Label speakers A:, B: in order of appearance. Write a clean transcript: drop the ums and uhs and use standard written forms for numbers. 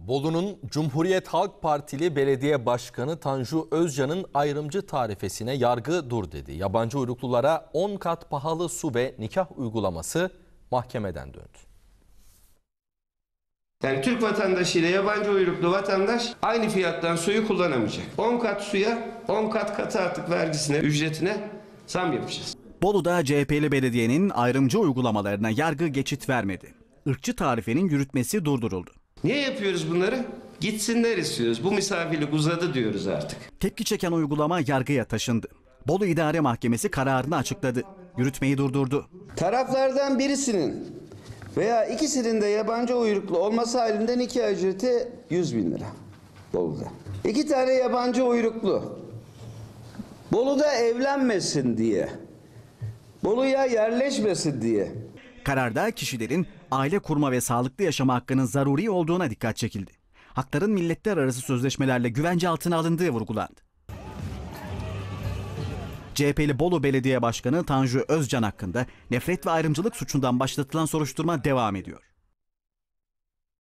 A: Bolu'nun Cumhuriyet Halk Partili Belediye Başkanı Tanju Özcan'ın ayrımcı tarifesine yargı dur dedi. Yabancı uyruklulara 10 kat pahalı su ve nikah uygulaması mahkemeden döndü.
B: Yani Türk vatandaşı ile yabancı uyruklu vatandaş aynı fiyattan suyu kullanamayacak. 10 kat suya 10 kat katı artık vergisine, ücretine zam yapacağız.
C: Bolu'da CHP'li belediyenin ayrımcı uygulamalarına yargı geçit vermedi. Irkçı tarifenin yürütmesi durduruldu.
B: Niye yapıyoruz bunları? Gitsinler istiyoruz. Bu misafirlik uzadı diyoruz artık.
C: Tepki çeken uygulama yargıya taşındı. Bolu İdare Mahkemesi kararını açıkladı. Yürütmeyi durdurdu.
B: Taraflardan birisinin veya ikisinin de yabancı uyruklu olması halinde nikah ücreti 100.000 lira. Bolu'da. 2 tane yabancı uyruklu Bolu'da evlenmesin diye, Bolu'ya yerleşmesin diye.
C: Kararda kişilerin aile kurma ve sağlıklı yaşama hakkının zaruri olduğuna dikkat çekildi. Hakların milletler arası sözleşmelerle güvence altına alındığı vurgulandı. CHP'li Bolu Belediye Başkanı Tanju Özcan hakkında nefret ve ayrımcılık suçundan başlatılan soruşturma devam ediyor.